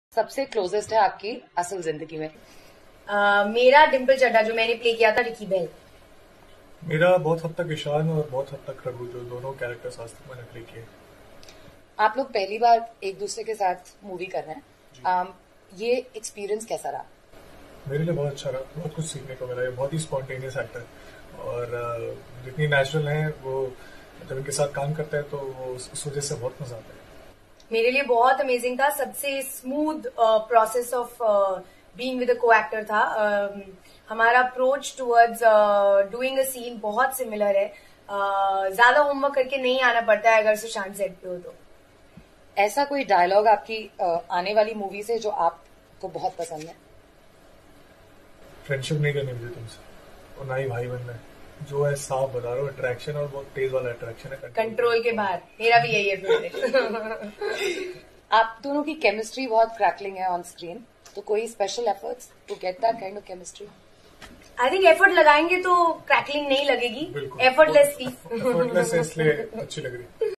सबसे क्लोजेस्ट है आपकी असल जिंदगी में? मेरा डिम्पल चड्ढा जो मैंने प्ले किया था रिकी बेल। मेरा बहुत हद तक ईशान और बहुत हद तक रघु, जो दोनों कैरेक्टर्स आज तक मैंने प्ले किए। आप लोग पहली बार एक दूसरे के साथ मूवी कर रहे हैं, ये एक्सपीरियंस कैसा रहा? मेरे लिए बहुत अच्छा रहा, बहुत कुछ सीखने को मिला। ये बहुत ही स्पॉन्टेनियस एक्टर और जितनी नेचुरल है वो, जब इनके साथ काम करता है तो वो उस वजह से बहुत मजा आता है। मेरे लिए बहुत अमेजिंग था, सबसे smooth process of being with a co actor था। हमारा approach towards doing a scene बहुत सिमिलर है। ज्यादा होमवर्क करके नहीं आना पड़ता है अगर सुशांत सेट पे हो तो। ऐसा कोई डायलॉग आपकी आने वाली मूवी से जो आपको बहुत पसंद है? फ्रेंडशिप नहीं करनी मुझे तुमसे और ना ही भाई बनना है। जो है साफ बता रहा हूँ, अट्रैक्शन और बहुत तेज वाला अट्रैक्शन है, कंट्रोल के बाहर। मेरा भी यही है। आप दोनों की केमिस्ट्री बहुत क्रैकलिंग है ऑन स्क्रीन, तो कोई special efforts to get that kind of chemistry? I think effort लगाएंगे तो क्रैकलिंग नहीं लगेगी, एफर्टलेस थी। एफर्टलेस है इसलिए अच्छी लग रही है।